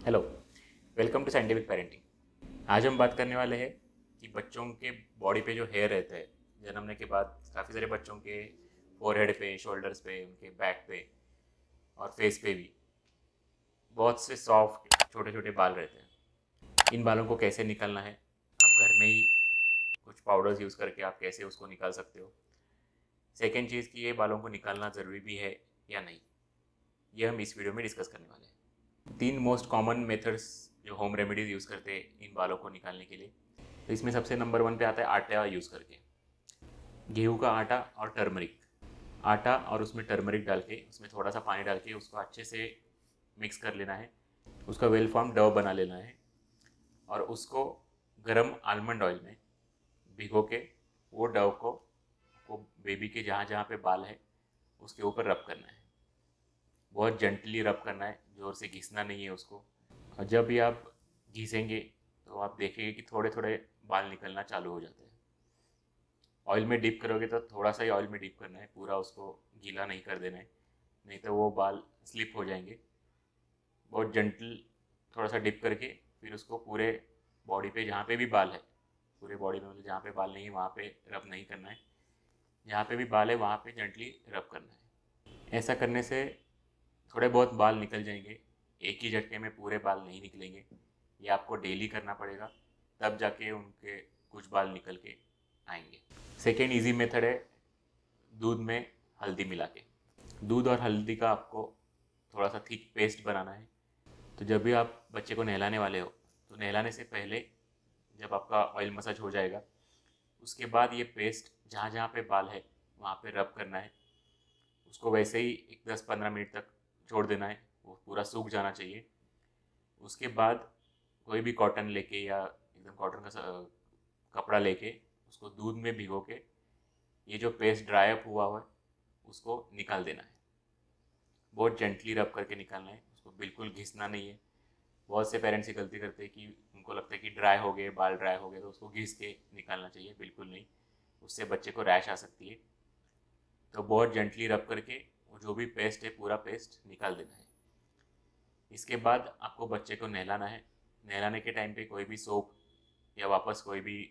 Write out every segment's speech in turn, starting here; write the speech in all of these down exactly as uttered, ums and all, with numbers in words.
Hello, welcome to scientific parenting. आज हम बात करने वाले हैं कि बच्चों के बॉडी पे जो हेयर रहता है जन्मने के बाद, काफ़ी सारे बच्चों के फोरहेड पे, शोल्डर्स पे, उनके बैक पे और फेस पे भी बहुत से सॉफ्ट छोटे छोटे बाल रहते हैं। इन बालों को कैसे निकालना है, आप घर में ही कुछ पाउडर्स यूज़ करके आप कैसे उसको निकाल सकते हो। सेकेंड चीज़ कि ये बालों को निकालना ज़रूरी भी है या नहीं, ये हम इस वीडियो में डिस्कस करने वाले हैं। तीन मोस्ट कॉमन मेथड्स जो होम रेमेडीज़ यूज़ करते हैं इन बालों को निकालने के लिए। तो इसमें सबसे नंबर वन पे आता है आटा यूज़ करके। गेहूं का आटा और टर्मरिक, आटा और उसमें टर्मरिक डाल के, उसमें थोड़ा सा पानी डाल के उसको अच्छे से मिक्स कर लेना है। उसका वेल फॉर्म डव बना लेना है और उसको गरम आलमंड ऑयल में भिगो के वो डव को वो बेबी के जहाँ जहाँ पे बाल है उसके ऊपर रब करना है। बहुत जेंटली रब करना है, ज़ोर से घिसना नहीं है उसको। और जब भी आप घिसेंगे तो आप देखेंगे कि थोड़े थोड़े बाल निकलना चालू हो जाते हैं। ऑयल में डिप करोगे तो थोड़ा सा ही ऑयल में डिप करना है, पूरा उसको गीला नहीं कर देना है, नहीं तो वो बाल स्लिप हो जाएंगे। बहुत जेंटल थोड़ा सा डिप करके फिर उसको पूरे बॉडी पे, जहाँ पे भी बाल है, पूरे बॉडी में, मतलब जहाँ पे बाल नहीं है वहाँ पे रब नहीं करना है, जहाँ पे भी बाल है वहाँ पे जेंटली रब करना है। ऐसा करने से थोड़े बहुत बाल निकल जाएंगे, एक ही झटके में पूरे बाल नहीं निकलेंगे। ये आपको डेली करना पड़ेगा, तब जाके उनके कुछ बाल निकल के आएंगे। सेकेंड इजी मेथड है दूध में हल्दी मिला के। दूध और हल्दी का आपको थोड़ा सा थिक पेस्ट बनाना है। तो जब भी आप बच्चे को नहलाने वाले हो तो नहलाने से पहले जब आपका ऑयल मसाज हो जाएगा उसके बाद ये पेस्ट जहाँ जहाँ पे बाल है वहाँ पे रब करना है। उसको वैसे ही एक दस पंद्रह मिनट तक छोड़ देना है, वो पूरा सूख जाना चाहिए। उसके बाद कोई भी कॉटन लेके या एकदम कॉटन का कपड़ा लेके उसको दूध में भिगो के ये जो पेस्ट ड्राई अप हुआ हुआ है उसको निकाल देना है। बहुत जेंटली रब करके निकालना है, उसको बिल्कुल घिसना नहीं है। बहुत से पेरेंट्स ये गलती करते हैं कि उनको लगता है कि ड्राई हो गए, बाल ड्राई हो गए तो उसको घिस के निकालना चाहिए, बिल्कुल नहीं। उससे बच्चे को रैश आ सकती है। तो बहुत जेंटली रब करके वो जो भी पेस्ट है पूरा पेस्ट निकाल देना है। इसके बाद आपको बच्चे को नहलाना है। नहलाने के टाइम पे कोई भी सोप या वापस कोई भी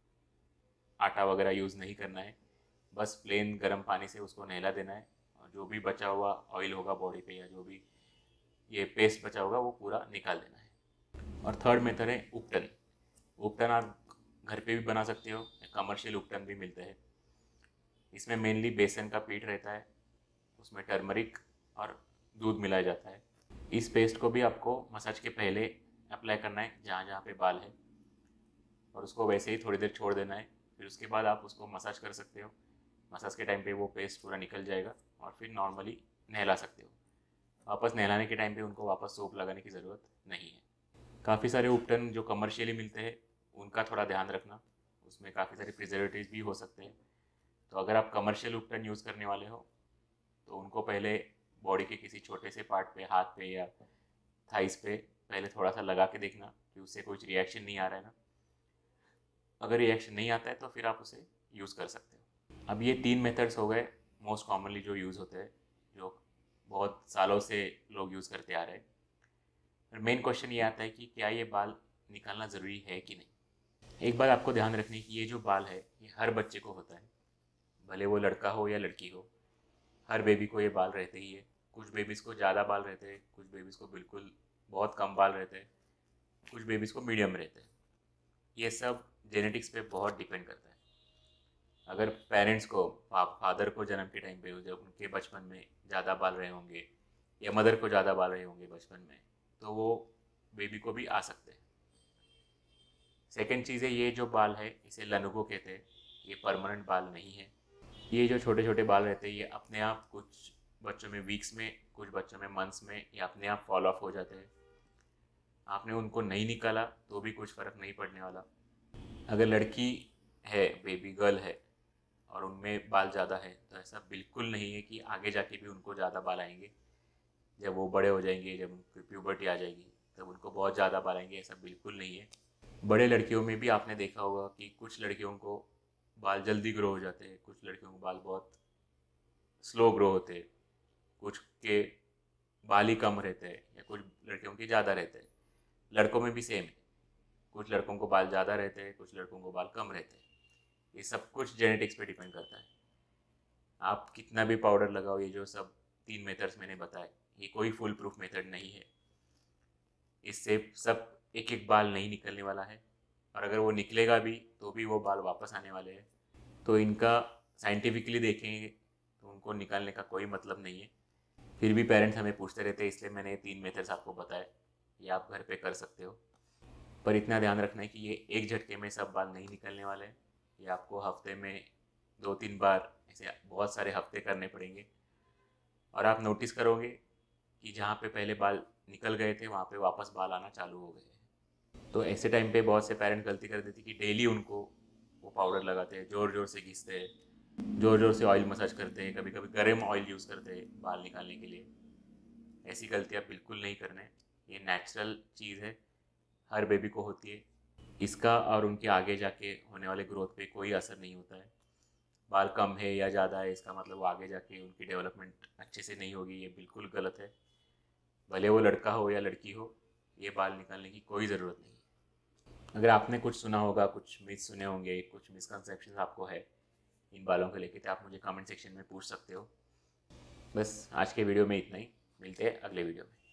आटा वगैरह यूज़ नहीं करना है, बस प्लेन गर्म पानी से उसको नहला देना है। और जो भी बचा हुआ ऑयल होगा बॉडी पे या जो भी ये पेस्ट बचा होगा वो पूरा निकाल देना है। और थर्ड मेथड है उपटन। उपटन आप घर पे भी बना सकते हो, कमर्शियल उपटन भी मिलते हैं। इसमें मेनली बेसन का पीठ रहता है, उसमें टर्मरिक और दूध मिलाया जाता है। इस पेस्ट को भी आपको मसाज के पहले अप्लाई करना है जहाँ जहाँ पे बाल है, और उसको वैसे ही थोड़ी देर छोड़ देना है। फिर उसके बाद आप उसको मसाज कर सकते हो। मसाज के टाइम पे वो पेस्ट पूरा निकल जाएगा और फिर नॉर्मली नहला सकते हो। वापस नहलाने के टाइम पे उनको वापस सोप लगाने की ज़रूरत नहीं है। काफ़ी सारे उपटन जो कमर्शियली मिलते हैं उनका थोड़ा ध्यान रखना, उसमें काफ़ी सारे प्रिजर्वेटिव्स भी हो सकते हैं। तो अगर आप कमर्शियल उपटन यूज़ करने वाले हो तो उनको पहले बॉडी के किसी छोटे से पार्ट पे, हाथ पे या थाइस पे पहले थोड़ा सा लगा के देखना कि उससे कुछ रिएक्शन नहीं आ रहा है ना। अगर रिएक्शन नहीं आता है तो फिर आप उसे यूज़ कर सकते हो। अब ये तीन मेथड्स हो गए मोस्ट कॉमनली जो यूज़ होते हैं, जो बहुत सालों से लोग यूज़ करते आ रहे हैं। फिर मेन क्वेश्चन ये आता है कि क्या ये बाल निकालना ज़रूरी है कि नहीं। एक बात आपको ध्यान रखनी कि ये जो बाल है ये हर बच्चे को होता है, भले वो लड़का हो या लड़की हो, हर बेबी को ये बाल रहते ही है। कुछ बेबीज़ को ज़्यादा बाल रहते हैं, कुछ बेबीज़ को बिल्कुल बहुत कम बाल रहते हैं, कुछ बेबीज़ को मीडियम रहते हैं। ये सब जेनेटिक्स पे बहुत डिपेंड करता है। अगर पेरेंट्स को, फादर को जन्म के टाइम पे जब उनके बचपन में ज़्यादा बाल रहे होंगे या मदर को ज़्यादा बाल रहे होंगे बचपन में, तो वो बेबी को भी आ सकते हैं। सेकेंड चीज़ है, ये जो बाल है इसे लनुगो कहते हैं। ये परमानेंट बाल नहीं है। ये जो छोटे छोटे बाल रहते हैं ये अपने आप कुछ बच्चों में वीक्स में, कुछ बच्चों में मंथ्स में ये अपने आप फॉल ऑफ हो जाते हैं। आपने उनको नहीं निकाला तो भी कुछ फ़र्क नहीं पड़ने वाला। अगर लड़की है, बेबी गर्ल है और उनमें बाल ज़्यादा है तो ऐसा बिल्कुल नहीं है कि आगे जाके भी उनको ज़्यादा बाल आएंगे। जब वो बड़े हो जाएंगे, जब उनकी प्यूबर्टी आ जाएगी तब उनको बहुत ज़्यादा बाल आएंगे, ऐसा बिल्कुल नहीं है। बड़े लड़कियों में भी आपने देखा होगा कि कुछ लड़कियों को बाल जल्दी ग्रो हो जाते हैं, कुछ लड़कियों को बाल बहुत स्लो ग्रो होते हैं, कुछ के बाल ही कम रहते हैं या कुछ लड़कियों के ज़्यादा रहते हैं। लड़कों में भी सेम है, कुछ लड़कों को बाल ज़्यादा रहते हैं, कुछ लड़कों को बाल कम रहते हैं। ये सब कुछ जेनेटिक्स पे डिपेंड करता है। आप कितना भी पाउडर लगाओ, ये जो सब तीन मेथड्स मैंने बताए, ये कोई फुल प्रूफ मेथड नहीं है। इससे सब एक एक बाल नहीं निकलने वाला है, और अगर वो निकलेगा भी तो भी वो बाल वापस आने वाले हैं। तो इनका साइंटिफिकली देखेंगे तो उनको निकालने का कोई मतलब नहीं है। फिर भी पेरेंट्स हमें पूछते रहते हैं, इसलिए मैंने तीन मेथड्स आपको बताए, ये आप घर पे कर सकते हो। पर इतना ध्यान रखना है कि ये एक झटके में सब बाल नहीं निकलने वाले हैं। ये आपको हफ्ते में दो तीन बार, ऐसे बहुत सारे हफ्ते करने पड़ेंगे, और आप नोटिस करोगे कि जहाँ पे पहले बाल निकल गए थे वहाँ पे वापस बाल आना चालू हो गए। तो ऐसे टाइम पे बहुत से पेरेंट गलती कर देते कि डेली उनको वो पाउडर लगाते हैं, ज़ोर ज़ोर से घिसते हैं, ज़ोर ज़ोर से ऑयल मसाज करते हैं, कभी कभी गर्म ऑयल यूज़ करते हैं बाल निकालने के लिए। ऐसी गलतियाँ बिल्कुल नहीं करना है। ये नेचुरल चीज़ है, हर बेबी को होती है। इसका और उनके आगे जाके होने वाले ग्रोथ पे कोई असर नहीं होता है। बाल कम है या ज़्यादा है इसका मतलब वो आगे जाके उनकी डेवलपमेंट अच्छे से नहीं होगी, ये बिल्कुल गलत है। भले वो लड़का हो या लड़की हो, ये बाल निकालने की कोई ज़रूरत नहीं है। अगर आपने कुछ सुना होगा, कुछ मिथ सुने होंगे, कुछ मिसकंसेप्शन आपको है इन बालों को लेके, तो आप मुझे कमेंट सेक्शन में पूछ सकते हो। बस आज के वीडियो में इतना ही, मिलते हैं अगले वीडियो में।